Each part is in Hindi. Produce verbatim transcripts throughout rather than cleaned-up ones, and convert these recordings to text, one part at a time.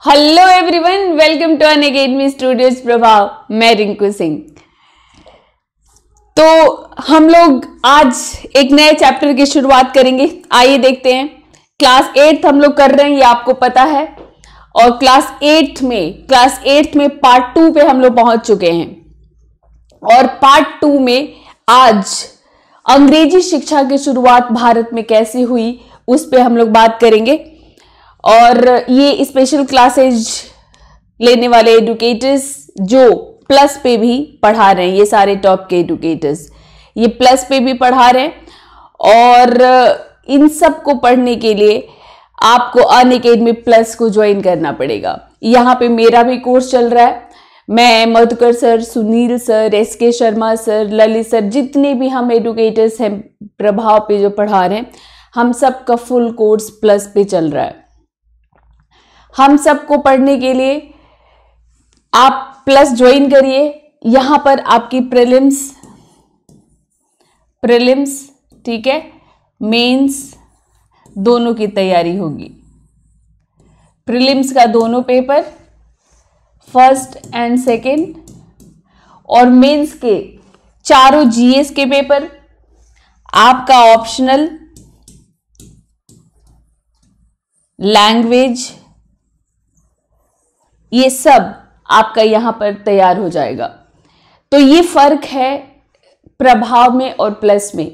Hello everyone, welcome to Unacademy studios Prabhav. मैं रिंकू सिंह। तो हम लोग आज एक नए चैप्टर की शुरुआत करेंगे। आइए देखते हैं। क्लास एट्थ हम लोग कर रहे हैं, ये आपको पता है। और क्लास एट्थ में क्लास एट्थ में पार्ट टू पे हम लोग पहुंच चुके हैं। और पार्ट टू में आज अंग्रेजी शिक्षा की शुरुआत भारत में कैसे हुई उस पे हम लोग बात करेंगे। और ये स्पेशल क्लासेज लेने वाले एडुकेटर्स जो प्लस पे भी पढ़ा रहे हैं, ये सारे टॉप के एडुकेटर्स ये प्लस पे भी पढ़ा रहे हैं। और इन सब को पढ़ने के लिए आपको अनअकैडमी प्लस को ज्वाइन करना पड़ेगा। यहाँ पे मेरा भी कोर्स चल रहा है। मैं Madhukar sir, Sunil sir, S K Sharma sir, Lalit sir, जितने भी हम एडुकेटर्स हैं प्रभाव पे जो पढ़ा रहे हैं, हम सब का फुल कोर्स प्लस पे चल रहा है। हम सबको पढ़ने के लिए आप प्लस ज्वाइन करिए। यहां पर आपकी प्रीलिम्स प्रीलिम्स ठीक है, मेंस दोनों की तैयारी होगी। प्रीलिम्स का दोनों पेपर, फर्स्ट एंड सेकंड, और मेंस के चारों जीएस के पेपर, आपका ऑप्शनल, लैंग्वेज, ये सब आपका यहां पर तैयार हो जाएगा। तो ये फर्क है प्रभाव में और प्लस में।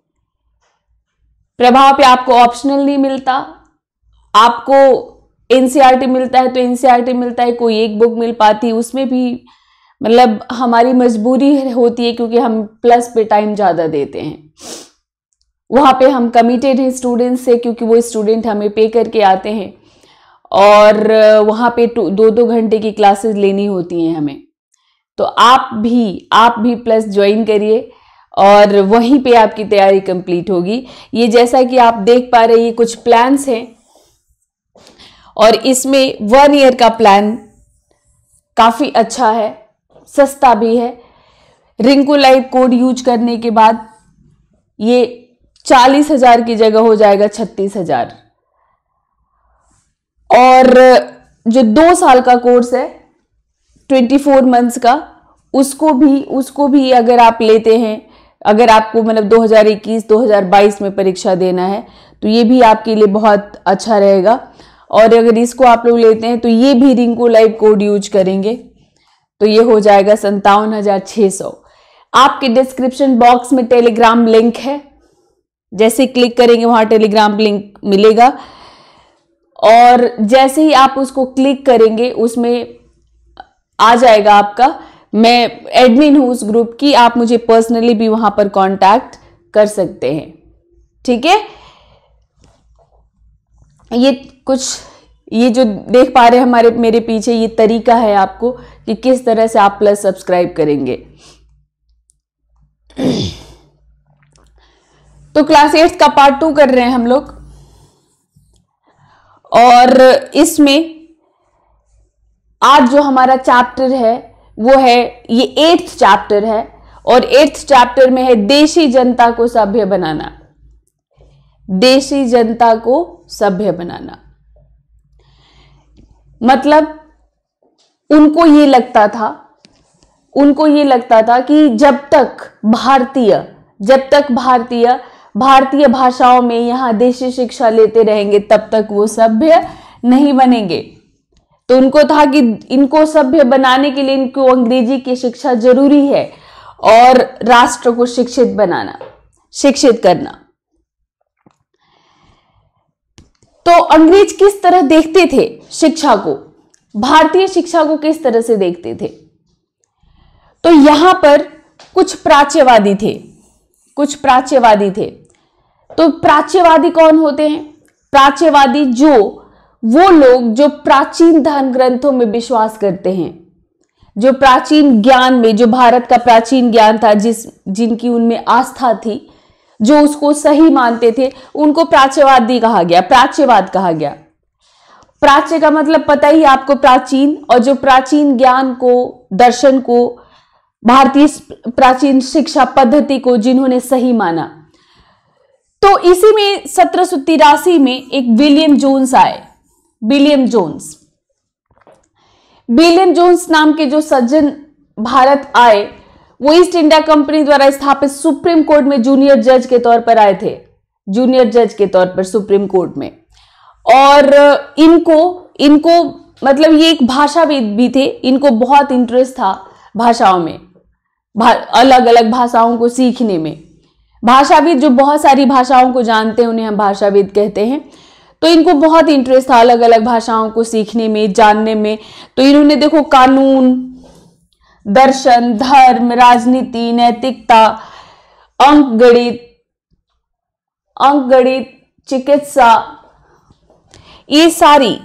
प्रभाव पे आपको ऑप्शनल नहीं मिलता, आपको एनसीईआरटी मिलता है तो एनसीईआरटी मिलता है, कोई एक बुक मिल पाती है, उसमें भी मतलब हमारी मजबूरी होती है क्योंकि हम प्लस पे टाइम ज्यादा देते हैं। वहां पे हम कमिटेड हैं स्टूडेंट से, क्योंकि वो स्टूडेंट हमें पे करके आते हैं और वहाँ पे दो दो घंटे की क्लासेस लेनी होती हैं हमें। तो आप भी आप भी प्लस ज्वाइन करिए और वहीं पे आपकी तैयारी कंप्लीट होगी। ये जैसा कि आप देख पा रहे हैं, ये कुछ प्लान्स हैं और इसमें वन ईयर का प्लान काफ़ी अच्छा है, सस्ता भी है। रिंकू लाइव कोड यूज करने के बाद ये चालीस हजार की जगह हो जाएगा छत्तीस हजार। और जो दो साल का कोर्स है ट्वेंटी फोर मंथ्स का, उसको भी उसको भी अगर आप लेते हैं, अगर आपको मतलब दो हज़ार इक्कीस दो हज़ार बाईस में परीक्षा देना है तो ये भी आपके लिए बहुत अच्छा रहेगा। और अगर इसको आप लोग लेते हैं तो ये भी रिंकू लाइव कोड यूज करेंगे तो ये हो जाएगा संतावन हजार छः सौ। आपके डिस्क्रिप्शन बॉक्स में टेलीग्राम लिंक है, जैसे क्लिक करेंगे वहां टेलीग्राम लिंक मिलेगा। और जैसे ही आप उसको क्लिक करेंगे उसमें आ जाएगा आपका, मैं एडमिन हूं उस ग्रुप की, आप मुझे पर्सनली भी वहां पर कांटेक्ट कर सकते हैं। ठीक है, ये कुछ ये जो देख पा रहे हैं हमारे मेरे पीछे, ये तरीका है आपको कि किस तरह से आप प्लस सब्सक्राइब करेंगे। तो क्लास एट्थ का पार्ट टू कर रहे हैं हम लोग और इसमें आज जो हमारा चैप्टर है वो है, ये एट्थ चैप्टर है और एट्थ चैप्टर में है देशी जनता को सभ्य बनाना। देशी जनता को सभ्य बनाना मतलब उनको ये लगता था उनको ये लगता था कि जब तक भारतीय जब तक भारतीय भारतीय भाषाओं में यहाँ देशी शिक्षा लेते रहेंगे तब तक वो सभ्य नहीं बनेंगे। तो उनको था कि इनको सभ्य बनाने के लिए इनको अंग्रेजी की शिक्षा जरूरी है और राष्ट्र को शिक्षित बनाना, शिक्षित करना। तो अंग्रेज किस तरह देखते थे शिक्षा को, भारतीय शिक्षा को किस तरह से देखते थे? तो यहां पर कुछ प्राच्यवादी थे कुछ प्राच्यवादी थे तो प्राच्यवादी कौन होते हैं? प्राच्यवादी जो वो लोग जो प्राचीन धर्म ग्रंथों में विश्वास करते हैं, जो प्राचीन ज्ञान में, जो भारत का प्राचीन ज्ञान था, जिस जिनकी उनमें आस्था थी, जो उसको सही मानते थे, उनको प्राच्यवादी कहा गया, प्राच्यवाद कहा गया। प्राच्य का मतलब पता ही आपको, प्राचीन, और जो प्राचीन ज्ञान को, दर्शन को, भारतीय प्राचीन शिक्षा पद्धति को जिन्होंने सही माना। तो इसी में सत्रह सौ तिरासी में एक विलियम जोन्स आए। विलियम जोन्स विलियम जोन्स नाम के जो सज्जन भारत आए, वो ईस्ट इंडिया कंपनी द्वारा स्थापित सुप्रीम कोर्ट में जूनियर जज के तौर पर आए थे, जूनियर जज के तौर पर सुप्रीम कोर्ट में। और इनको इनको मतलब ये एक भाषाविद भी थे, इनको बहुत इंटरेस्ट था भाषाओं में, भा, अलग अलग भाषाओं को सीखने में। भाषाविद जो बहुत सारी भाषाओं को जानते हैं उन्हें हम भाषाविद कहते हैं। तो इनको बहुत इंटरेस्ट था अलग अलग भाषाओं को सीखने में, जानने में। तो इन्होंने देखो कानून, दर्शन, धर्म, राजनीति, नैतिकता, अंक गणित अंक गणित चिकित्सा, ये सारी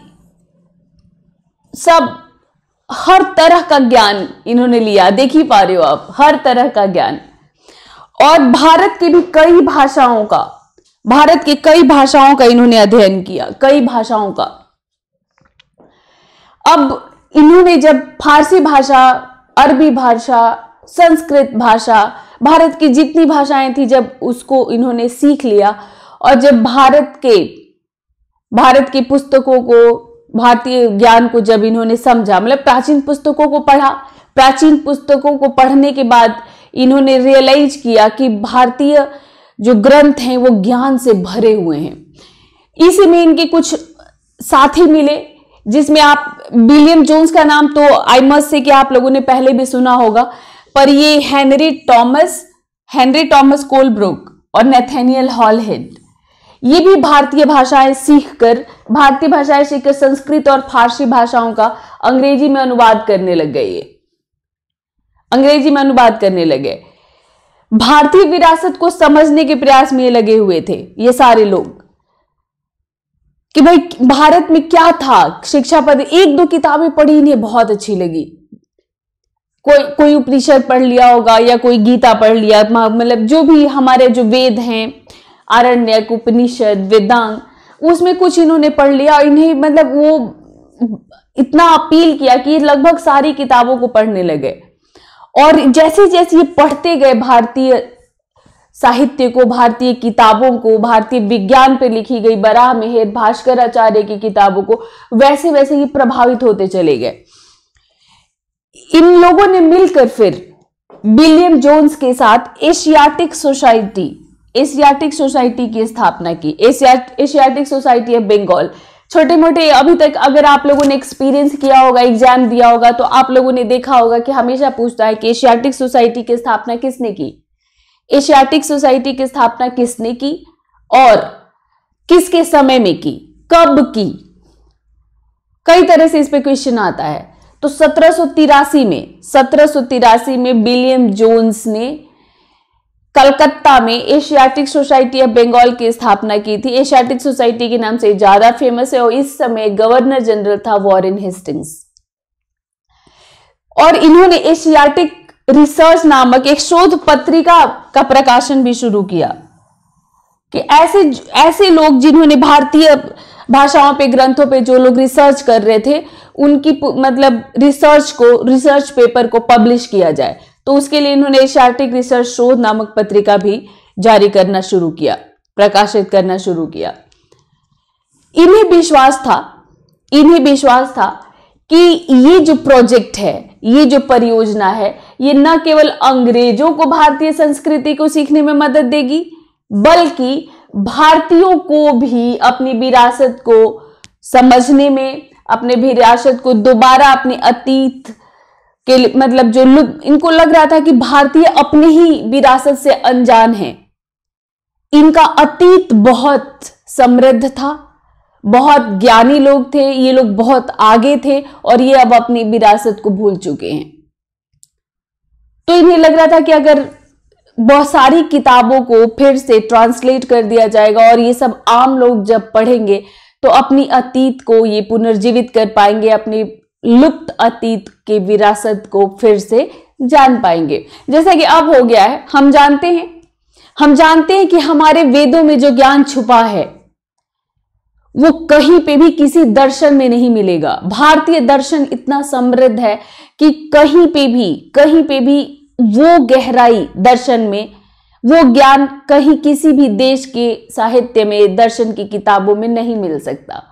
सब हर तरह का ज्ञान इन्होंने लिया। देख ही पा रहे हो आप, हर तरह का ज्ञान। और भारत की भी कई भाषाओं का भारत की कई भाषाओं का इन्होंने अध्ययन किया, कई भाषाओं का। अब इन्होंने जब फारसी भाषा, अरबी भाषा, संस्कृत भाषा, भारत की जितनी भाषाएं थी, जब उसको इन्होंने सीख लिया और जब भारत के भारत की पुस्तकों को, भारतीय ज्ञान को जब इन्होंने समझा, मतलब प्राचीन पुस्तकों को पढ़ा, प्राचीन पुस्तकों को पढ़ने के बाद इन्होंने रियलाइज किया कि भारतीय जो ग्रंथ हैं वो ज्ञान से भरे हुए हैं। इसी में इनके कुछ साथी मिले, जिसमें आप विलियम जोन्स का नाम तो आई मस्ट से कि आप लोगों ने पहले भी सुना होगा, पर ये Henry Thomas Henry Thomas Colebrooke और नेथेनियल हॉलहेड, ये भी भारतीय भाषाएं सीखकर भारतीय भाषाएं सीखकर संस्कृत और फारसी भाषाओं का अंग्रेजी में अनुवाद करने लग गए। ये अंग्रेजी में अनुवाद करने लगे। भारतीय विरासत को समझने के प्रयास में ये लगे हुए थे ये सारे लोग, कि भाई भारत में क्या था, शिक्षा पद। एक दो किताबें पढ़ी, इन्हें बहुत अच्छी लगी। कोई कोई उपनिषद पढ़ लिया होगा या कोई गीता पढ़ लिया, मतलब जो भी हमारे जो वेद हैं, आरण्यक, उपनिषद, वेदांग, उसमें कुछ इन्होंने पढ़ लिया। इन्हें मतलब वो इतना अपील किया कि लगभग सारी किताबों को पढ़ने लगे। और जैसे जैसे ये पढ़ते गए भारतीय साहित्य को, भारतीय किताबों को, भारतीय विज्ञान पे लिखी गई बराह मेहर, भास्कर आचार्य की किताबों को, वैसे वैसे ये प्रभावित होते चले गए। इन लोगों ने मिलकर फिर विलियम जोन्स के साथ एशियाटिक सोसाइटी एशियाटिक सोसाइटी की स्थापना की। Asiatic society of Bengal. छोटे मोटे अभी तक अगर आप लोगों ने एक्सपीरियंस किया होगा, एग्जाम दिया होगा, तो आप लोगों ने देखा होगा कि हमेशा पूछता है कि एशियाटिक सोसाइटी की स्थापना किसने की, एशियाटिक सोसाइटी की स्थापना किसने की और किसके समय में की, कब की। कई तरह से इस पे क्वेश्चन आता है। तो सत्रह सौ तिरासी में सत्रह सौ तिरासी में विलियम जोन्स ने कलकत्ता में एशियाटिक सोसाइटी ऑफ बंगाल की स्थापना की थी। एशियाटिक सोसाइटी के नाम से ज्यादा फेमस है और इस समय गवर्नर जनरल था वॉरेन हेस्टिंग्स। और इन्होंने एशियाटिक रिसर्च नामक एक शोध पत्रिका का प्रकाशन भी शुरू किया, कि ऐसे ऐसे लोग जिन्होंने भारतीय भाषाओं पे, ग्रंथों पे जो लोग रिसर्च कर रहे थे, उनकी मतलब रिसर्च को रिसर्च पेपर को पब्लिश किया जाए। तो उसके लिए इन्होंने एशियाटिक रिसर्च शोध नामक पत्रिका भी जारी करना शुरू किया, प्रकाशित करना शुरू किया। इन्हें विश्वास था इन्हें विश्वास था कि ये जो प्रोजेक्ट है, ये जो परियोजना है, ये न केवल अंग्रेजों को भारतीय संस्कृति को सीखने में मदद देगी, बल्कि भारतीयों को भी अपनी विरासत को समझने में, अपने विरासत को दोबारा अपने अतीत के मतलब जो इनको लग रहा था कि भारतीय अपने ही विरासत से अनजान हैं, इनका अतीत बहुत समृद्ध था, बहुत ज्ञानी लोग थे, ये लोग बहुत आगे थे और ये अब अपनी विरासत को भूल चुके हैं। तो इन्हें लग रहा था कि अगर बहुत सारी किताबों को फिर से ट्रांसलेट कर दिया जाएगा और ये सब आम लोग जब पढ़ेंगे तो अपनी अतीत को ये पुनर्जीवित कर पाएंगे, अपनी लुप्त अतीत के विरासत को फिर से जान पाएंगे। जैसा कि अब हो गया है, हम जानते हैं हम जानते हैं कि हमारे वेदों में जो ज्ञान छुपा है वो कहीं पे भी किसी दर्शन में नहीं मिलेगा। भारतीय दर्शन इतना समृद्ध है कि कहीं पे भी कहीं पे भी वो गहराई दर्शन में, वो ज्ञान कहीं किसी भी देश के साहित्य में, दर्शन की किताबों में नहीं मिल सकता।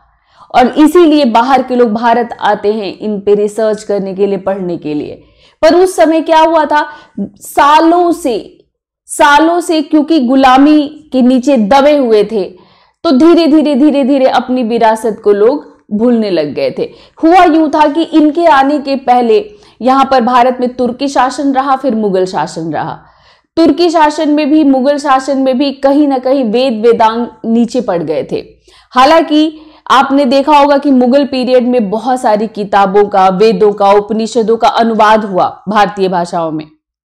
और इसीलिए बाहर के लोग भारत आते हैं इन पे रिसर्च करने के लिए, पढ़ने के लिए। पर उस समय क्या हुआ था, सालों से सालों से क्योंकि गुलामी के नीचे दबे हुए थे, तो धीरे धीरे धीरे धीरे अपनी विरासत को लोग भूलने लग गए थे। हुआ यूं था कि इनके आने के पहले यहां पर भारत में तुर्की शासन रहा, फिर मुगल शासन रहा। तुर्की शासन में भी, मुगल शासन में भी कहीं ना कहीं वेद वेदांग नीचे पड़ गए थे। हालांकि आपने देखा होगा कि मुगल पीरियड में बहुत सारी किताबों का, वेदों का, उपनिषदों का अनुवाद हुआ भारतीय भाषाओं में,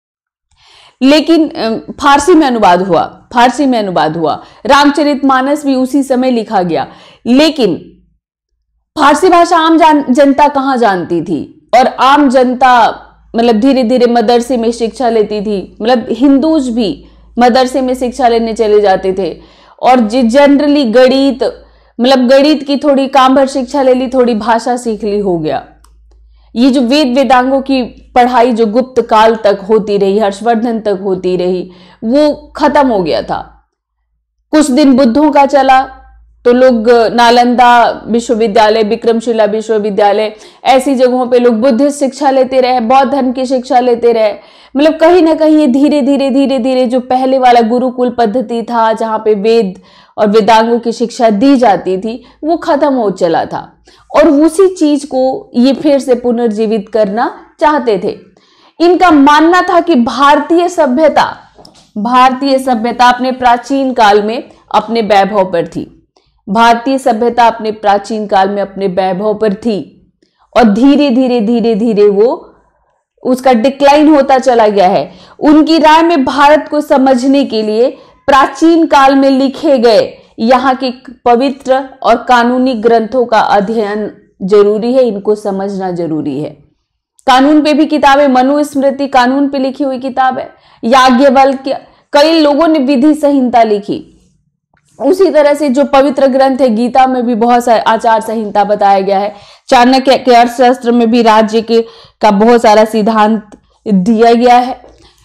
लेकिन फारसी में अनुवाद हुआ फारसी में अनुवाद हुआ रामचरितमानस भी उसी समय लिखा गया। लेकिन फारसी भाषा आम जनता कहाँ जानती थी, और आम जनता मतलब धीरे धीरे मदरसे में शिक्षा लेती थी, मतलब हिंदूज भी मदरसे में शिक्षा लेने चले जाते थे। और जनरली गणित, मतलब गणित की थोड़ी काम भर शिक्षा ले ली, थोड़ी भाषा सीख ली, हो गया। ये जो वेद वेदांगों की पढ़ाई जो गुप्त काल तक होती रही, हर्षवर्धन तक होती रही, वो खत्म हो गया था। कुछ दिन बुद्धों का चला तो लोग नालंदा विश्वविद्यालय, विक्रमशिला विश्वविद्यालय, ऐसी जगहों पे लोग बुद्धिस्ट शिक्षा लेते रहे, बौद्ध धर्म की शिक्षा लेते रहे। मतलब कहीं ना कहीं ये धीरे धीरे धीरे धीरे जो पहले वाला गुरुकुल पद्धति था, जहाँ पे वेद और वेदांगों की शिक्षा दी जाती थी, वो खत्म हो चला था। और उसी चीज को ये फिर से पुनर्जीवित करना चाहते थे। इनका मानना था कि भारतीय सभ्यता भारतीय सभ्यता अपने प्राचीन काल में अपने वैभव पर थी। भारतीय सभ्यता अपने प्राचीन काल में अपने वैभव पर थी, और धीरे धीरे धीरे धीरे वो उसका डिक्लाइन होता चला गया है। उनकी राय में भारत को समझने के लिए प्राचीन काल में लिखे गए यहाँ के पवित्र और कानूनी ग्रंथों का अध्ययन जरूरी है, इनको समझना जरूरी है। कानून पे भी किताबें, मनुस्मृति कानून पे लिखी हुई किताब है, याज्ञवल्क्य, कई लोगों ने विधि संहिता लिखी। उसी तरह से जो पवित्र ग्रंथ है, गीता में भी बहुत सारे आचार संहिता बताया गया है। चाणक्य के अर्थशास्त्र में भी राज्य के का बहुत सारा सिद्धांत दिया गया है।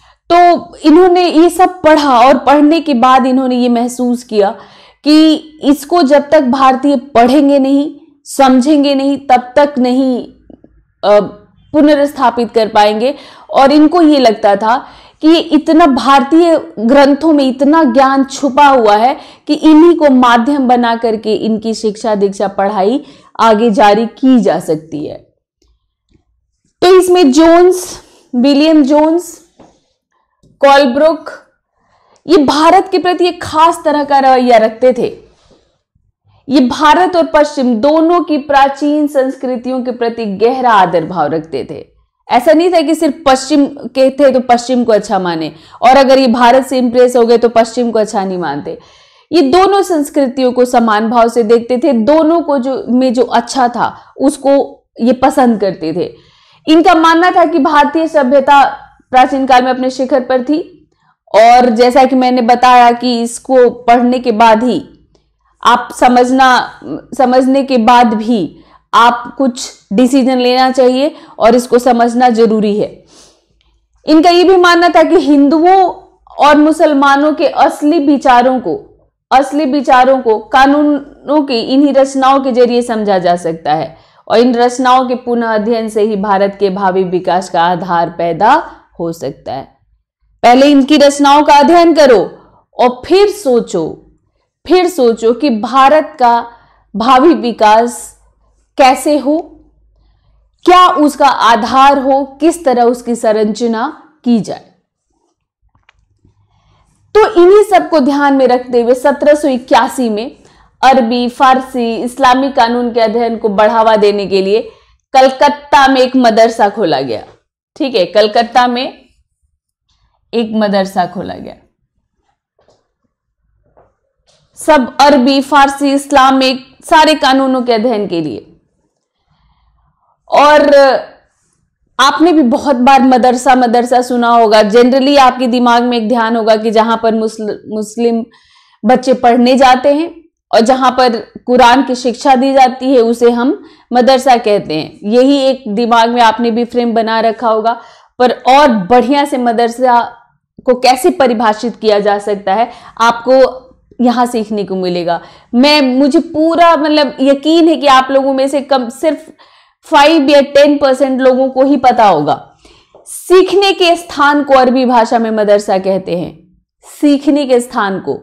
तो इन्होंने ये सब पढ़ा, और पढ़ने के बाद इन्होंने ये महसूस किया कि इसको जब तक भारतीय पढ़ेंगे नहीं, समझेंगे नहीं, तब तक नहीं पुनर्स्थापित कर पाएंगे। और इनको ये लगता था कि ये इतना भारतीय ग्रंथों में इतना ज्ञान छुपा हुआ है कि इन्हीं को माध्यम बना करके इनकी शिक्षा दीक्षा पढ़ाई आगे जारी की जा सकती है। तो इसमें जोन्स, विलियम जोन्स, कोलब्रुक, ये भारत के प्रति एक खास तरह का रवैया रखते थे। ये भारत और पश्चिम दोनों की प्राचीन संस्कृतियों के प्रति गहरा आदर भाव रखते थे। ऐसा नहीं था कि सिर्फ पश्चिम के थे तो पश्चिम को अच्छा माने, और अगर ये भारत से इंप्रेस हो गए तो पश्चिम को अच्छा नहीं मानते। ये दोनों संस्कृतियों को समान भाव से देखते थे, दोनों को जो में जो अच्छा था उसको ये पसंद करते थे। इनका मानना था कि भारतीय सभ्यता प्राचीन काल में अपने शिखर पर थी, और जैसा कि मैंने बताया कि इसको पढ़ने के बाद ही आप समझना समझने के बाद भी आप कुछ डिसीजन लेना चाहिए, और इसको समझना जरूरी है। इनका ये भी मानना था कि हिंदुओं और मुसलमानों के असली विचारों को असली विचारों को कानूनों की इन्हीं रचनाओं के जरिए समझा जा सकता है, और इन रचनाओं के पुनः अध्ययन से ही भारत के भावी विकास का आधार पैदा हो सकता है। पहले इनकी रचनाओं का अध्ययन करो, और फिर सोचो फिर सोचो कि भारत का भावी विकास कैसे हो, क्या उसका आधार हो, किस तरह उसकी संरचना की जाए। तो इन्हीं सब को ध्यान में रखते हुए सत्रह सौ इक्यासी में अरबी, फारसी, इस्लामी कानून के अध्ययन को बढ़ावा देने के लिए कलकत्ता में एक मदरसा खोला गया। ठीक है, कलकत्ता में एक मदरसा खोला गया। सब अरबी, फारसी, इस्लामिक सारे कानूनों के अध्ययन के लिए। और आपने भी बहुत बार मदरसा मदरसा सुना होगा। जनरली आपके दिमाग में एक ध्यान होगा कि जहां पर मुस्लिम बच्चे पढ़ने जाते हैं और जहां पर कुरान की शिक्षा दी जाती है उसे हम मदरसा कहते हैं। यही एक दिमाग में आपने भी फ्रेम बना रखा होगा। पर और बढ़िया से मदरसा को कैसे परिभाषित किया जा सकता है, आपको यहां सीखने को मिलेगा। मैं मुझे पूरा मतलब यकीन है कि आप लोगों में से कम सिर्फ फाइव या टेन परसेंट लोगों को ही पता होगा। सीखने के स्थान को अरबी भाषा में मदरसा कहते हैं, सीखने के स्थान को।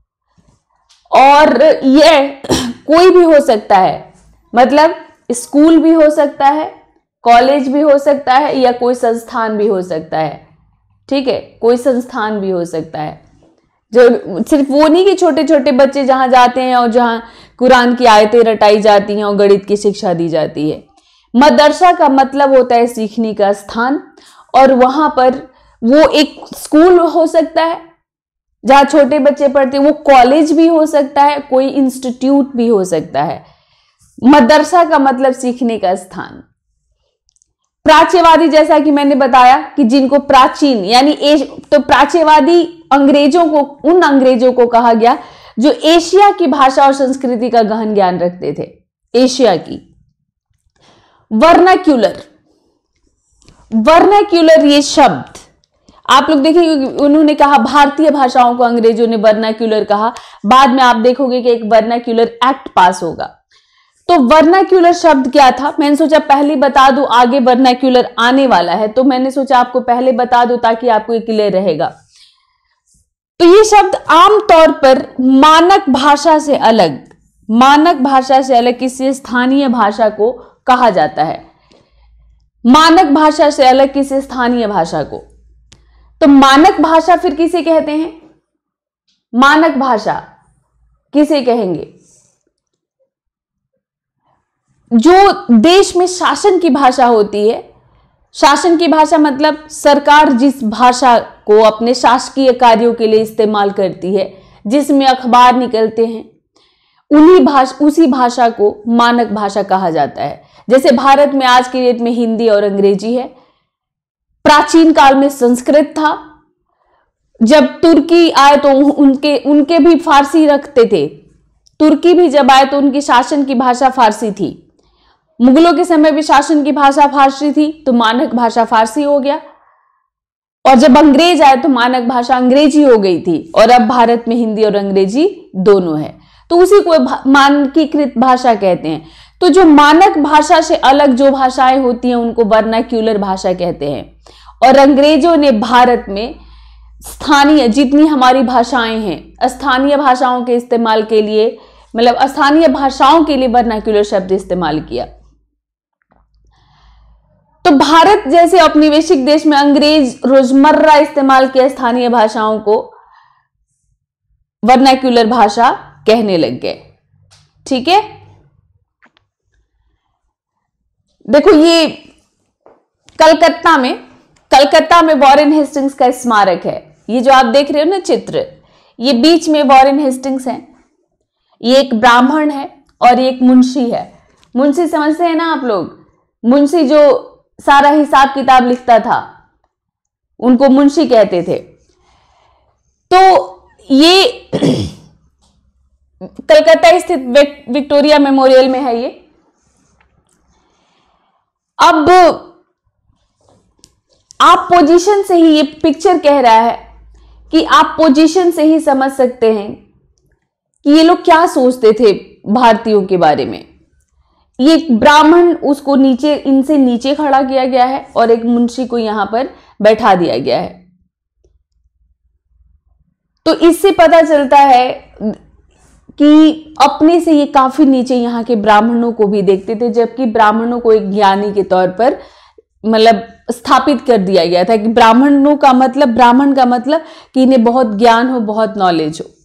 और यह कोई भी हो सकता है, मतलब स्कूल भी हो सकता है, कॉलेज भी हो सकता है, या कोई संस्थान भी हो सकता है। ठीक है, कोई संस्थान भी हो सकता है, जो सिर्फ वो नहीं कि छोटे छोटे बच्चे जहां जाते हैं और जहां कुरान की आयतें रटाई जाती हैं और गणित की शिक्षा दी जाती है। मदरसा का मतलब होता है सीखने का स्थान, और वहां पर वो एक स्कूल हो सकता है जहां छोटे बच्चे पढ़ते हैं, वो कॉलेज भी हो सकता है, कोई इंस्टीट्यूट भी हो सकता है। मदरसा का मतलब सीखने का स्थान। प्राच्यवादी, जैसा कि मैंने बताया कि जिनको प्राचीन यानी एश, तो प्राच्यवादी अंग्रेजों को, उन अंग्रेजों को कहा गया जो एशिया की भाषा और संस्कृति का गहन ज्ञान रखते थे, एशिया की। वर्नाक्यूलर, वर्नाक्यूलर ये शब्द आप लोग देखेंगे, उन्होंने कहा भारतीय भाषाओं को अंग्रेजों ने वर्नाक्यूलर कहा। बाद में आप देखोगे कि एक वर्नाक्यूलर एक्ट पास होगा। तो वर्नाक्यूलर शब्द क्या था, मैंने सोचा पहले बता दूं, आगे वर्नाक्यूलर आने वाला है, तो मैंने सोचा आपको पहले बता दूं ताकि आपको क्लियर रहेगा। तो ये शब्द आमतौर पर मानक भाषा से अलग, मानक भाषा से अलग किसी स्थानीय भाषा को कहा जाता है। मानक भाषा से अलग किसी स्थानीय भाषा को, तो मानक भाषा फिर किसे कहते हैं? मानक भाषा किसे कहेंगे? जो देश में शासन की भाषा होती है। शासन की भाषा मतलब सरकार जिस भाषा को अपने शासकीय कार्यों के लिए इस्तेमाल करती है, जिसमें अखबार निकलते हैं, उन्हीं भाषा उसी भाषा को मानक भाषा कहा जाता है। जैसे भारत में आज की डेट में हिंदी और अंग्रेजी है। प्राचीन काल में संस्कृत था। जब तुर्की आए तो उनके उनके भी फारसी रखते थे। तुर्की भी जब आए तो उनकी शासन की भाषा फारसी थी। मुगलों के समय भी शासन की भाषा फारसी थी, तो मानक भाषा फारसी हो गया। और जब अंग्रेज आए तो मानक भाषा अंग्रेजी हो गई थी, और अब भारत में हिंदी और अंग्रेजी दोनों है, तो उसी को मानकीकृत भाषा कहते हैं। तो जो मानक भाषा से अलग जो भाषाएं होती हैं उनको वर्नाक्यूलर भाषा कहते हैं। और अंग्रेजों ने भारत में स्थानीय जितनी हमारी भाषाएं हैं, स्थानीय भाषाओं के इस्तेमाल के लिए, मतलब स्थानीय भाषाओं के लिए वर्नाक्यूलर शब्द इस्तेमाल किया। तो भारत जैसे औपनिवेशिक देश में अंग्रेज रोजमर्रा इस्तेमाल किया स्थानीय भाषाओं को वर्नाक्यूलर भाषा कहने लग गए। ठीक है, देखो ये कलकत्ता में कलकत्ता में वॉरेन हेस्टिंग्स का स्मारक है। ये जो आप देख रहे हो ना चित्र, ये बीच में वॉरेन हेस्टिंग्स है। ये एक ब्राह्मण है और एक मुंशी है। मुंशी समझते हैं ना आप लोग? मुंशी जो सारा हिसाब किताब लिखता था, उनको मुंशी कहते थे। तो ये कलकत्ता स्थित विक्टोरिया मेमोरियल में है। ये अब आप पोजीशन से ही, ये पिक्चर कह रहा है कि आप पोजीशन से ही समझ सकते हैं कि ये लोग क्या सोचते थे भारतीयों के बारे में। ये ब्राह्मण, उसको नीचे, इनसे नीचे खड़ा किया गया है, और एक मुंशी को यहां पर बैठा दिया गया है। तो इससे पता चलता है कि अपने से ये काफी नीचे यहाँ के ब्राह्मणों को भी देखते थे, जबकि ब्राह्मणों को एक ज्ञानी के तौर पर मतलब स्थापित कर दिया गया था कि ब्राह्मणों का मतलब, ब्राह्मण का मतलब कि इन्हें बहुत ज्ञान हो, बहुत नॉलेज हो।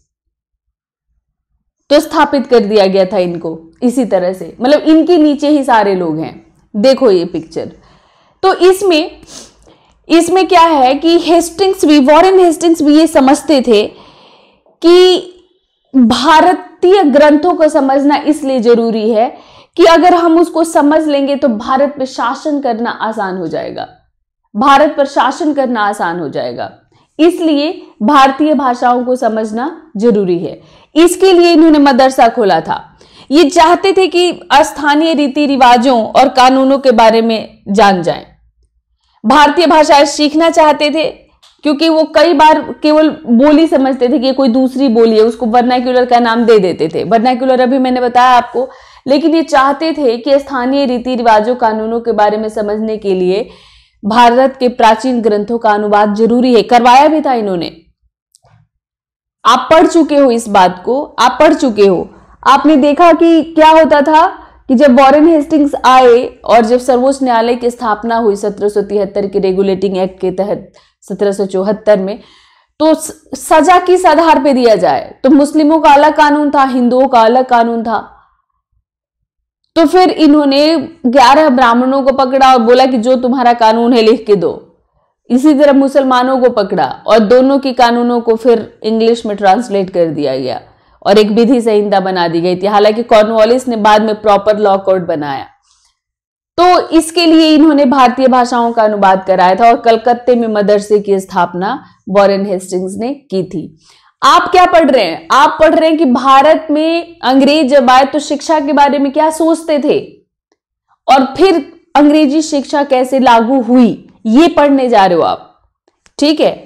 तो स्थापित कर दिया गया था इनको इसी तरह से, मतलब इनके नीचे ही सारे लोग हैं। देखो ये पिक्चर। तो इसमें इसमें क्या है कि हेस्टिंग्स भी, वॉरेन हेस्टिंग्स भी ये समझते थे कि भारतीय ग्रंथों को समझना इसलिए जरूरी है कि अगर हम उसको समझ लेंगे तो भारत पर शासन करना आसान हो जाएगा, भारत पर शासन करना आसान हो जाएगा। इसलिए भारतीय भाषाओं को समझना जरूरी है। इसके लिए इन्होंने मदरसा खोला था। ये चाहते थे कि स्थानीय रीति रिवाजों और कानूनों के बारे में जान जाएं। भारतीय भाषाएं सीखना चाहते थे, क्योंकि वो कई बार केवल बोली समझते थे कि कोई दूसरी बोली है, उसको वर्नाक्युलर का नाम दे देते थे। वर्नाक्युलर अभी मैंने बताया आपको, लेकिन ये चाहते थे कि स्थानीय रीति रिवाजों कानूनों के बारे में समझने के लिए भारत के प्राचीन ग्रंथों का अनुवाद जरूरी है। करवाया भी था इन्होंने। आप पढ़ चुके हो इस बात को, आप पढ़ चुके हो। आपने देखा कि क्या होता था कि जब वॉरेन हेस्टिंग्स आए और जब सर्वोच्च न्यायालय की स्थापना हुई सत्रह सौ तिहत्तर के रेगुलेटिंग एक्ट के तहत सत्रह सौ चौहत्तर में, तो सजा किस आधार पे दिया जाए? तो मुस्लिमों का अलग कानून था, हिंदुओं का अलग कानून था। तो फिर इन्होंने ग्यारह ब्राह्मणों को पकड़ा और बोला कि जो तुम्हारा कानून है लिख के दो। इसी तरह मुसलमानों को पकड़ा और दोनों की कानूनों को फिर इंग्लिश में ट्रांसलेट कर दिया गया और एक विधि संहिता बना दी गई थी। हालांकि कॉर्नवालिस ने बाद में प्रॉपर लॉ कोड बनाया। तो इसके लिए इन्होंने भारतीय भाषाओं का अनुवाद कराया था और कलकत्ते में मदरसे की स्थापना वॉरेन हेस्टिंग्स ने की थी। आप क्या पढ़ रहे हैं? आप पढ़ रहे हैं कि भारत में अंग्रेज जब आए तो शिक्षा के बारे में क्या सोचते थे और फिर अंग्रेजी शिक्षा कैसे लागू हुई, ये पढ़ने जा रहे हो आप। ठीक है,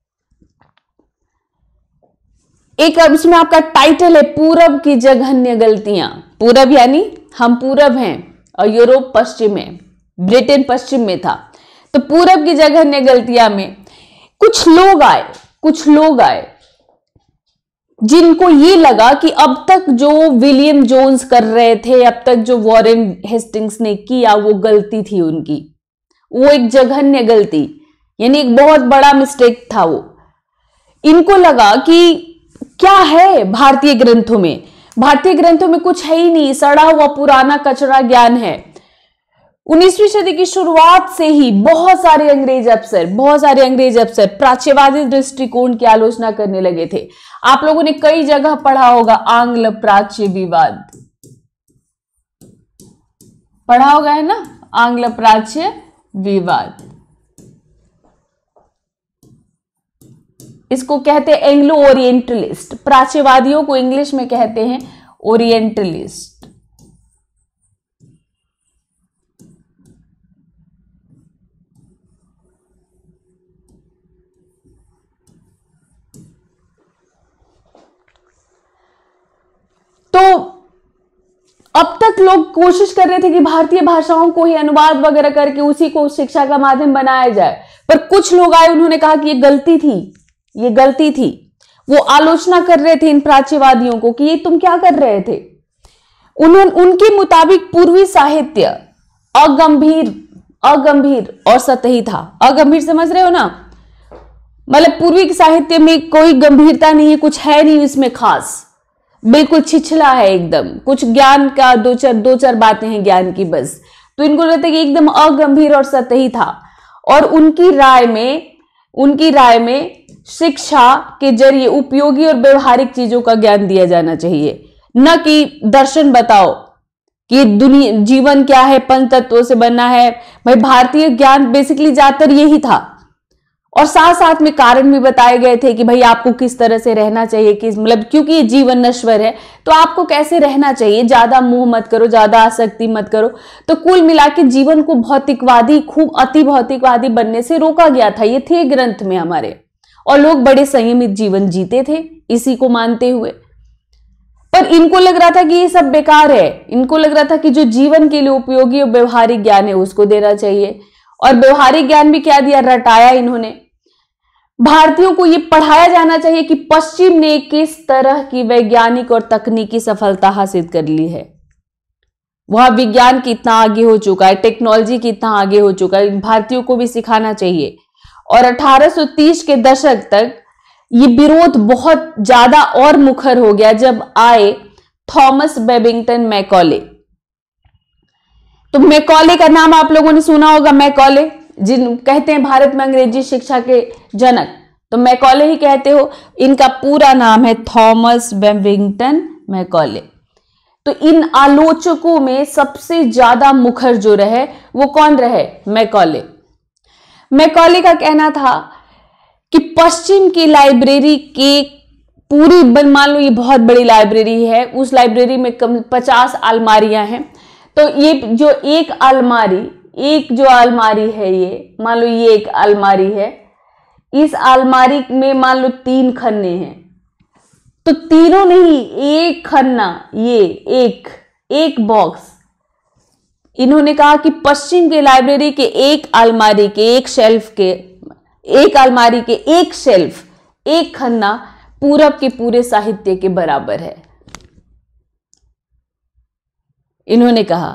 एक अब इसमें आपका टाइटल है पूरब की जघन्य गलतियां। पूरब यानी हम पूरब हैं और यूरोप पश्चिम है, ब्रिटेन पश्चिम में था। तो पूरब की जघन्य गलतियां में कुछ लोग आए कुछ लोग आए जिनको ये लगा कि अब तक जो विलियम जोन्स कर रहे थे, अब तक जो वॉरेन हेस्टिंग्स ने किया, वो गलती थी उनकी, वो एक जघन्य गलती, यानी एक बहुत बड़ा मिस्टेक था वो। इनको लगा कि क्या है भारतीय ग्रंथों में, भारतीय ग्रंथों में कुछ है ही नहीं, सड़ा हुआ पुराना कचरा ज्ञान है। उन्नीसवीं सदी की शुरुआत से ही बहुत सारे अंग्रेज अफसर बहुत सारे अंग्रेज अफसर प्राच्यवादी दृष्टिकोण की आलोचना करने लगे थे। आप लोगों ने कई जगह पढ़ा होगा आंग्ल प्राच्य विवाद, पढ़ा होगा है ना, आंग्ल प्राच्य विवाद। इसको कहते हैं एंग्लो ओरिएंटलिस्ट। प्राच्यवादियों को इंग्लिश में कहते हैं ओरिएंटलिस्ट। तो अब तक लोग कोशिश कर रहे थे कि भारतीय भाषाओं को ही अनुवाद वगैरह करके उसी को शिक्षा का माध्यम बनाया जाए, पर कुछ लोग आए, उन्होंने कहा कि ये गलती थी, ये गलती थी। वो आलोचना कर रहे थे इन प्राच्यवादियों को कि ये तुम क्या कर रहे थे। उन्होंने उनके मुताबिक पूर्वी साहित्य अगंभीर अगंभीर और सतही था। अगंभीर समझ रहे हो ना, मतलब पूर्वी के साहित्य में कोई गंभीरता नहीं है, कुछ है नहीं इसमें खास, बिल्कुल छिछला है एकदम, कुछ ज्ञान का दो चार दो चार बातें हैं ज्ञान की बस। तो इनको लगता है कि एकदम अगंभीर और सतही था। और उनकी राय में उनकी राय में शिक्षा के जरिए उपयोगी और व्यवहारिक चीजों का ज्ञान दिया जाना चाहिए, न कि दर्शन बताओ कि दुनिया जीवन क्या है, पंच तत्वों से बनना है। भाई भारतीय ज्ञान बेसिकली ज्यादातर यही था। और साथ साथ में कारण भी बताए गए थे कि भाई आपको किस तरह से रहना चाहिए, किस मतलब क्योंकि ये जीवन नश्वर है तो आपको कैसे रहना चाहिए, ज्यादा मोह मत करो, ज्यादा आसक्ति मत करो। तो कुल मिला के जीवन को भौतिकवादी, खूब अति भौतिकवादी बनने से रोका गया था। ये थे ग्रंथ में हमारे, और लोग बड़े संयमित जीवन जीते थे इसी को मानते हुए। पर इनको लग रहा था कि ये सब बेकार है। इनको लग रहा था कि जो जीवन के लिए उपयोगी और व्यवहारिक ज्ञान है उसको देना चाहिए। और व्यवहारिक ज्ञान भी क्या दिया, रटाया इन्होंने। भारतीयों को यह पढ़ाया जाना चाहिए कि पश्चिम ने किस तरह की वैज्ञानिक और तकनीकी सफलता हासिल कर ली है, वह विज्ञान कितना आगे हो चुका है, टेक्नोलॉजी कितना आगे हो चुका है, भारतीयों को भी सिखाना चाहिए। और अठारह सौ तीस के दशक तक ये विरोध बहुत ज्यादा और मुखर हो गया जब आए थॉमस बेबिंगटन मैकॉले। तो मैकॉले का नाम आप लोगों ने सुना होगा, मैकॉले जिन कहते हैं भारत में अंग्रेजी शिक्षा के जनक, तो मैकॉले ही कहते हो। इनका पूरा नाम है थॉमस बेबिंगटन मैकॉले। तो इन आलोचकों में सबसे ज्यादा मुखर जो रहे वो कौन रहे, मैकॉले। मैकॉले का कहना था कि पश्चिम की लाइब्रेरी के पूरी, मान लो ये बहुत बड़ी लाइब्रेरी है, उस लाइब्रेरी में कम पचास अलमारियां हैं। तो ये जो एक अलमारी एक जो अलमारी है, ये मान लो ये एक अलमारी है, इस अलमारी में मान लो तीन खन्ने हैं, तो तीनों नहीं, एक खन्ना, ये एक एक बॉक्स। इन्होंने कहा कि पश्चिम के लाइब्रेरी के एक अलमारी के एक शेल्फ के एक अलमारी के एक शेल्फ, एक खन्ना पूरब के पूरे साहित्य के बराबर है। इन्होंने कहा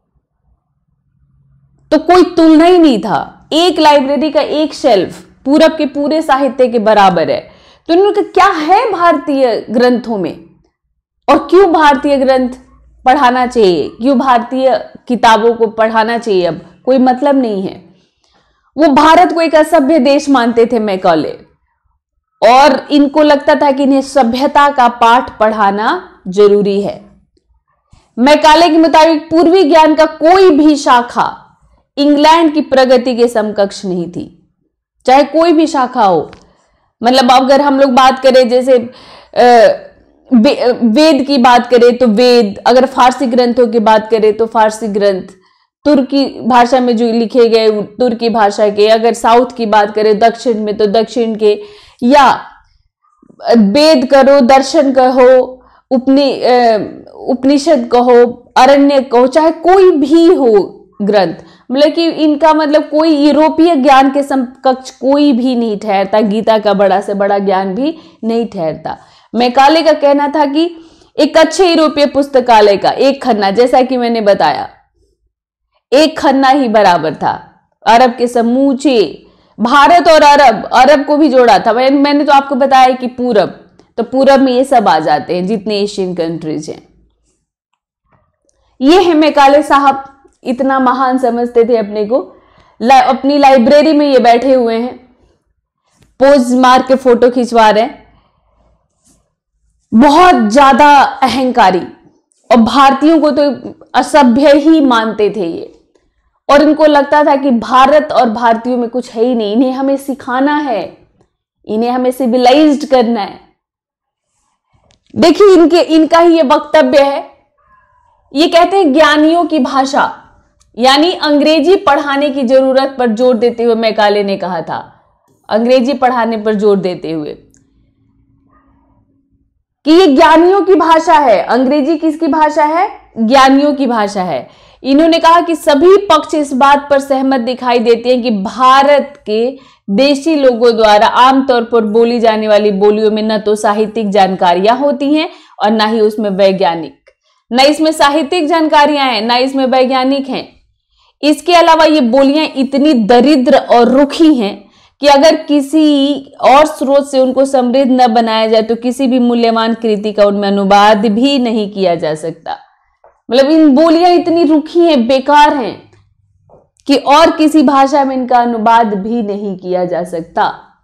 तो कोई तुलना ही नहीं था, एक लाइब्रेरी का एक शेल्फ पूरब के पूरे साहित्य के बराबर है। तो इन्होंने कहा क्या है भारतीय ग्रंथों में, और क्यों भारतीय ग्रंथ पढ़ाना चाहिए, क्यों भारतीय किताबों को पढ़ाना चाहिए, अब कोई मतलब नहीं है। वो भारत को एक असभ्य देश मानते थे मैकाले, और इनको लगता था कि इन्हें सभ्यता का पाठ पढ़ाना जरूरी है। मैकाले के मुताबिक पूर्वी ज्ञान का कोई भी शाखा इंग्लैंड की प्रगति के समकक्ष नहीं थी, चाहे कोई भी शाखा हो। मतलब अगर हम लोग बात करें जैसे वेद की बात करें तो वेद, अगर फारसी ग्रंथों की बात करें तो फारसी ग्रंथ, तुर्की भाषा में जो लिखे गए तुर्की भाषा के, अगर साउथ की बात करें दक्षिण में तो दक्षिण के, या वेद करो, दर्शन कहो, उपनि उपनिषद कहो, अरण्य कहो, चाहे कोई भी हो ग्रंथ, मतलब कि इनका मतलब कोई यूरोपीय ज्ञान के समकक्ष कोई भी नहीं ठहरता, गीता का बड़ा से बड़ा ज्ञान भी नहीं ठहरता। मैकाले का कहना था कि एक अच्छे यूरोपीय पुस्तकालय का एक खन्ना, जैसा कि मैंने बताया, एक खन्ना ही बराबर था अरब के समूचे, भारत और अरब, अरब को भी जोड़ा था। मैंने तो आपको बताया कि पूरब, तो पूरब में ये सब आ जाते हैं जितने एशियन कंट्रीज हैं। ये है मैकाले साहब, इतना महान समझते थे अपने को। ला, अपनी लाइब्रेरी में ये बैठे हुए हैं, पोज मार के फोटो खिंचवा रहे हैं, बहुत ज्यादा अहंकारी, और भारतीयों को तो असभ्य ही मानते थे ये, और इनको लगता था कि भारत और भारतीयों में कुछ है ही नहीं, इन्हें हमें सिखाना है, इन्हें हमें सिविलाइज्ड करना है। देखिए इनके इनका ही ये वक्तव्य है। ये कहते हैं ज्ञानियों की भाषा, यानी अंग्रेजी पढ़ाने की जरूरत पर जोर देते हुए मैकाले ने कहा था, अंग्रेजी पढ़ाने पर जोर देते हुए कि ये ज्ञानियों की भाषा है। अंग्रेजी किसकी भाषा है? ज्ञानियों की भाषा है। इन्होंने कहा कि सभी पक्ष इस बात पर सहमत दिखाई देते हैं कि भारत के देशी लोगों द्वारा आमतौर पर बोली जाने वाली बोलियों में न तो साहित्यिक जानकारियां होती हैं और ना ही उसमें वैज्ञानिक, न इसमें साहित्यिक जानकारियां हैं, ना इसमें वैज्ञानिक हैं। इसके अलावा ये बोलियां इतनी दरिद्र और रुखी हैं कि अगर किसी और स्रोत से उनको समृद्ध न बनाया जाए तो किसी भी मूल्यवान कृति का उनमें अनुवाद भी नहीं किया जा सकता। मतलब इन बोलियां इतनी रुखी हैं, बेकार हैं कि और किसी भाषा में इनका अनुवाद भी नहीं किया जा सकता।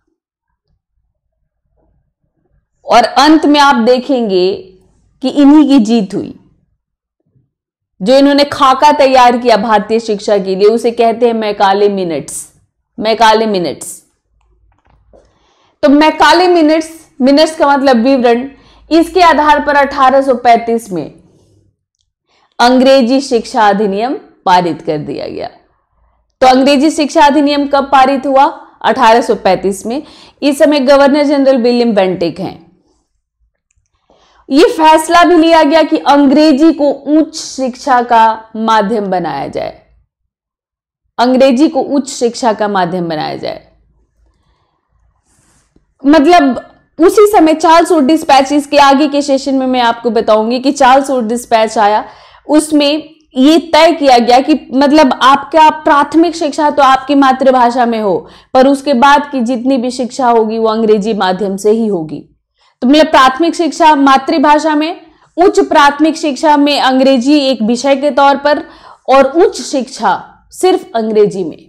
और अंत में आप देखेंगे कि इन्हीं की जीत हुई। जो इन्होंने खाका तैयार किया भारतीय शिक्षा के लिए, उसे कहते हैं मैकाले मिनट्स। मैकाले मिनट्स तो मैकाले मिनट्स, मिनट्स का मतलब विवरण, इसके आधार पर अठारह सौ पैंतीस में अंग्रेजी शिक्षा अधिनियम पारित कर दिया गया। तो अंग्रेजी शिक्षा अधिनियम कब पारित हुआ? अठारह सौ पैंतीस में। इस समय गवर्नर जनरल विलियम बेंटिक हैं। यह फैसला भी लिया गया कि अंग्रेजी को उच्च शिक्षा का माध्यम बनाया जाए, अंग्रेजी को उच्च शिक्षा का माध्यम बनाया जाए। मतलब उसी समय चार्ल्स वुड डिस्पैच, इसके आगे के सेशन में मैं आपको बताऊंगी कि चार्ल्स वुड डिस्पैच आया, उसमें ये तय किया गया कि मतलब आपका प्राथमिक शिक्षा तो आपकी मातृभाषा में हो, पर उसके बाद की जितनी भी शिक्षा होगी वो अंग्रेजी माध्यम से ही होगी। तो मतलब प्राथमिक शिक्षा मातृभाषा में, उच्च प्राथमिक शिक्षा में अंग्रेजी एक विषय के तौर पर, और उच्च शिक्षा सिर्फ अंग्रेजी में।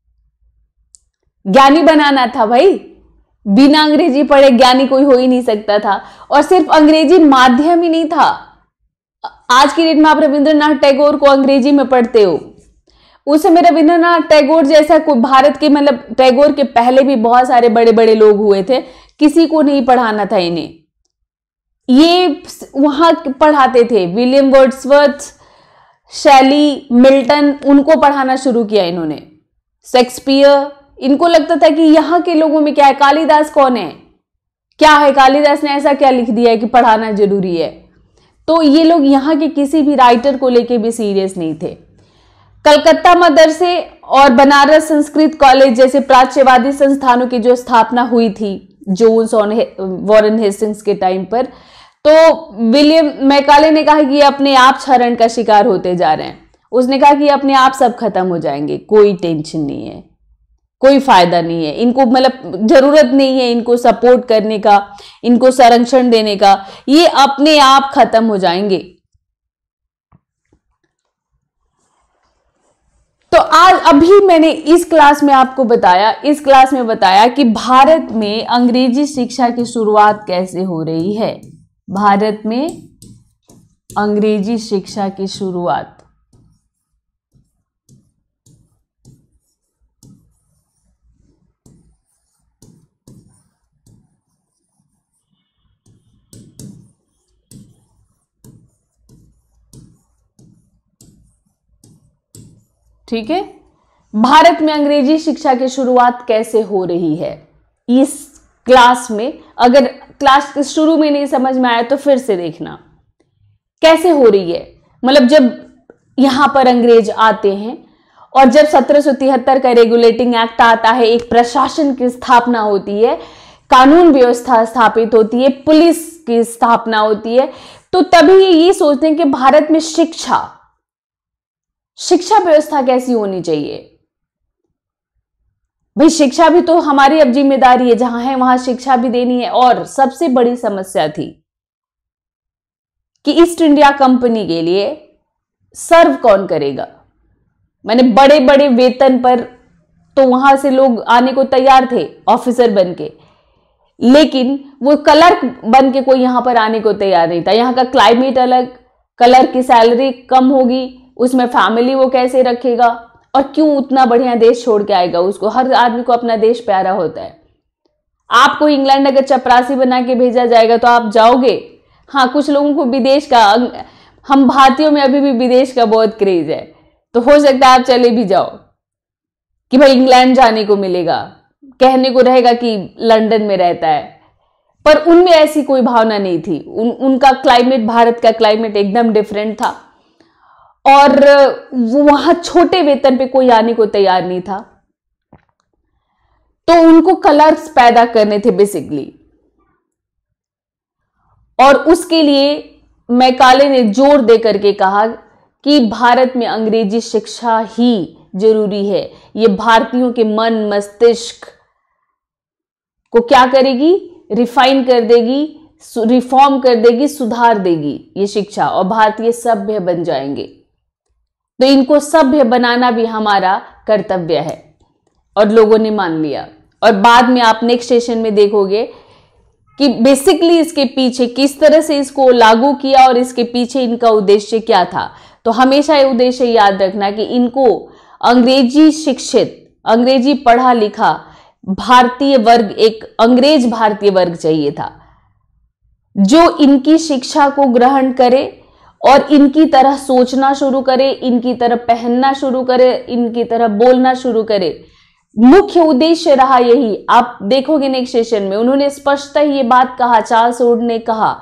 ज्ञानी बनाना था भाई, बिना अंग्रेजी पढ़े ज्ञानी कोई हो ही नहीं सकता था। और सिर्फ अंग्रेजी माध्यम ही नहीं था। आज की डेट में आप रविंद्रनाथ टैगोर को अंग्रेजी में पढ़ते हो, उस समय रविंद्रनाथ टैगोर जैसा कोई भारत के, मतलब टैगोर के पहले भी बहुत सारे बड़े बड़े लोग हुए थे, किसी को नहीं पढ़ाना था इन्हें। ये वहां पढ़ाते थे, विलियम वर्ड्सवर्थ, शैली, मिल्टन, उनको पढ़ाना शुरू किया इन्होंने, शेक्सपियर, इनको लगता था कि यहाँ के लोगों में क्या है, कालिदास कौन है, क्या है, कालिदास ने ऐसा क्या लिख दिया है कि पढ़ाना जरूरी है। तो ये लोग यहाँ के किसी भी राइटर को लेके भी सीरियस नहीं थे। कलकत्ता मदरसे और बनारस संस्कृत कॉलेज जैसे प्राच्यवादी संस्थानों की जो स्थापना हुई थी जोन्स और वॉरेन हेस्टिंग्स के टाइम पर, तो विलियम मैकाले ने कहा कि ये अपने आप क्षरण का शिकार होते जा रहे हैं। उसने कहा कि अपने आप सब खत्म हो जाएंगे, कोई टेंशन नहीं है, कोई फायदा नहीं है, इनको मतलब जरूरत नहीं है इनको सपोर्ट करने का, इनको संरक्षण देने का, ये अपने आप खत्म हो जाएंगे। तो आज अभी मैंने इस क्लास में आपको बताया इस क्लास में बताया कि भारत में अंग्रेजी शिक्षा की शुरुआत कैसे हो रही है। भारत में अंग्रेजी शिक्षा की शुरुआत ठीक है, भारत में अंग्रेजी शिक्षा की शुरुआत कैसे हो रही है इस क्लास में। अगर क्लास के शुरू में नहीं समझ में आया तो फिर से देखना कैसे हो रही है। मतलब जब यहां पर अंग्रेज आते हैं और जब सत्रह सौ तिहत्तर का रेगुलेटिंग एक्ट आता है, एक प्रशासन की स्थापना होती है, कानून व्यवस्था स्थापित होती है, पुलिस की स्थापना होती है, तो तभी ये सोचते हैं कि भारत में शिक्षा शिक्षा व्यवस्था कैसी होनी चाहिए। भाई शिक्षा भी तो हमारी अब जिम्मेदारी है, जहां है वहां शिक्षा भी देनी है। और सबसे बड़ी समस्या थी कि ईस्ट इंडिया कंपनी के लिए सर्व कौन करेगा। मैंने बड़े बड़े वेतन पर तो वहां से लोग आने को तैयार थे ऑफिसर बन के, लेकिन वो क्लर्क बन के कोई यहां पर आने को तैयार नहीं था। यहां का क्लाइमेट अलग, क्लर्क की सैलरी कम होगी, उसमें फैमिली वो कैसे रखेगा, और क्यों उतना बढ़िया देश छोड़ के आएगा। उसको, हर आदमी को अपना देश प्यारा होता है। आपको इंग्लैंड अगर चपरासी बना के भेजा जाएगा तो आप जाओगे। हाँ, कुछ लोगों को विदेश का, हम भारतीयों में अभी भी विदेश का बहुत क्रेज है, तो हो सकता है आप चले भी जाओ कि भाई इंग्लैंड जाने को मिलेगा, कहने को रहेगा कि लंदन में रहता है, पर उनमें ऐसी कोई भावना नहीं थी। उन, उनका क्लाइमेट, भारत का क्लाइमेट एकदम डिफरेंट था, और वहां छोटे वेतन पे कोई आने को तैयार नहीं था। तो उनको क्लर्क्स पैदा करने थे बेसिकली, और उसके लिए मैकाले ने जोर दे करके कहा कि भारत में अंग्रेजी शिक्षा ही जरूरी है। ये भारतीयों के मन मस्तिष्क को क्या करेगी, रिफाइन कर देगी, रिफॉर्म कर देगी, सुधार देगी ये शिक्षा, और भारतीय सभ्य बन जाएंगे। तो इनको सभ्य बनाना भी हमारा कर्तव्य है, और लोगों ने मान लिया। और बाद में आप नेक्स्ट सेशन में देखोगे कि बेसिकली इसके पीछे किस तरह से इसको लागू किया और इसके पीछे इनका उद्देश्य क्या था। तो हमेशा ये उद्देश्य याद रखना कि इनको अंग्रेजी शिक्षित, अंग्रेजी पढ़ा लिखा भारतीय वर्ग, एक अंग्रेज भारतीय वर्ग चाहिए था, जो इनकी शिक्षा को ग्रहण करे और इनकी तरह सोचना शुरू करे, इनकी तरह पहनना शुरू करे, इनकी तरह बोलना शुरू करे। मुख्य उद्देश्य रहा यही। आप देखोगे नेक्स्ट सेशन में उन्होंने स्पष्टतः ये बात कहा, चार्ल्स वुड ने कहा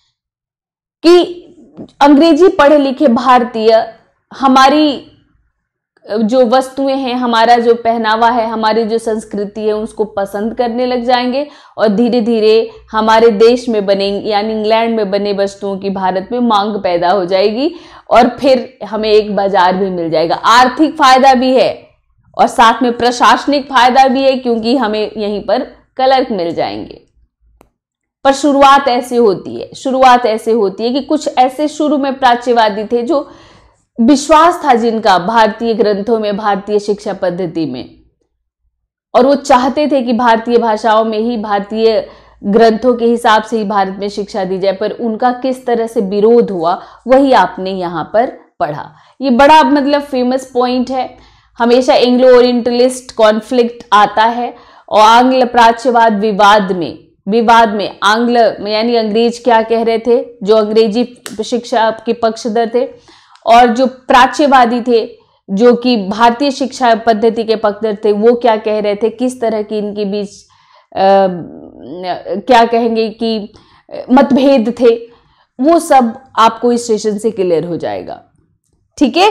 कि अंग्रेजी पढ़े लिखे भारतीय हमारी जो वस्तुएं हैं, हमारा जो पहनावा है, हमारी जो संस्कृति है, उसको पसंद करने लग जाएंगे, और धीरे धीरे हमारे देश में बने, यानी इंग्लैंड में बने वस्तुओं की भारत में मांग पैदा हो जाएगी, और फिर हमें एक बाजार भी मिल जाएगा। आर्थिक फायदा भी है और साथ में प्रशासनिक फायदा भी है, क्योंकि हमें यहीं पर क्लर्क मिल जाएंगे। पर शुरुआत ऐसे होती है शुरुआत ऐसे होती है कि कुछ ऐसे शुरू में प्राच्यवादी थे जो विश्वास था जिनका भारतीय ग्रंथों में, भारतीय शिक्षा पद्धति में, और वो चाहते थे कि भारतीय भाषाओं में ही, भारतीय ग्रंथों के हिसाब से ही भारत में शिक्षा दी जाए। पर उनका किस तरह से विरोध हुआ वही आपने यहाँ पर पढ़ा। ये बड़ा मतलब फेमस पॉइंट है। हमेशा एंग्लो ओरिएंटलिस्ट कॉन्फ्लिक्ट आता है, और आंग्ल प्राच्यवाद विवाद में विवाद में आंग्ल यानी अंग्रेज क्या कह रहे थे, जो अंग्रेजी शिक्षा के पक्षधर थे, और जो प्राच्यवादी थे जो कि भारतीय शिक्षा पद्धति के पक्षधर थे, वो क्या कह रहे थे, किस तरह की इनके बीच आ, क्या कहेंगे कि मतभेद थे, वो सब आपको इस सेशन से क्लियर हो जाएगा। ठीक है,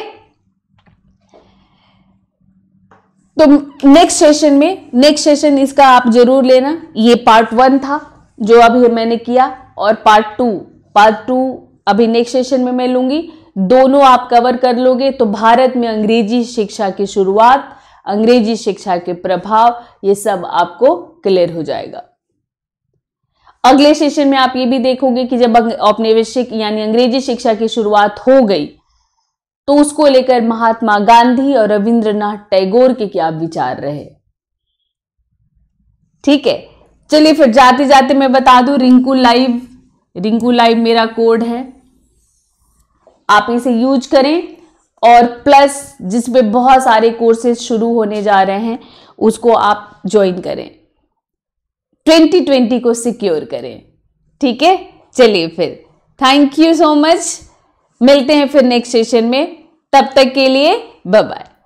तो नेक्स्ट सेशन में नेक्स्ट सेशन इसका आप जरूर लेना। ये पार्ट वन था जो अभी मैंने किया, और पार्ट टू पार्ट टू अभी नेक्स्ट सेशन में मैं लूंगी। दोनों आप कवर कर लोगे तो भारत में अंग्रेजी शिक्षा की शुरुआत, अंग्रेजी शिक्षा के प्रभाव, ये सब आपको क्लियर हो जाएगा। अगले सेशन में आप ये भी देखोगे कि जब औपनिवेशिक यानी अंग्रेजी शिक्षा की शुरुआत हो गई तो उसको लेकर महात्मा गांधी और रविंद्रनाथ टैगोर के क्या विचार रहे। ठीक है, चलिए फिर जाते जाते मैं बता दूं, रिंकू लाइव रिंकू लाइव मेरा कोड है, आप इसे यूज करें, और प्लस जिसमें बहुत सारे कोर्सेज शुरू होने जा रहे हैं उसको आप ज्वाइन करें, ट्वेंटी ट्वेंटी को सिक्योर करें। ठीक है, चलिए फिर थैंक यू सो मच, मिलते हैं फिर नेक्स्ट सेशन में, तब तक के लिए बाय बाय।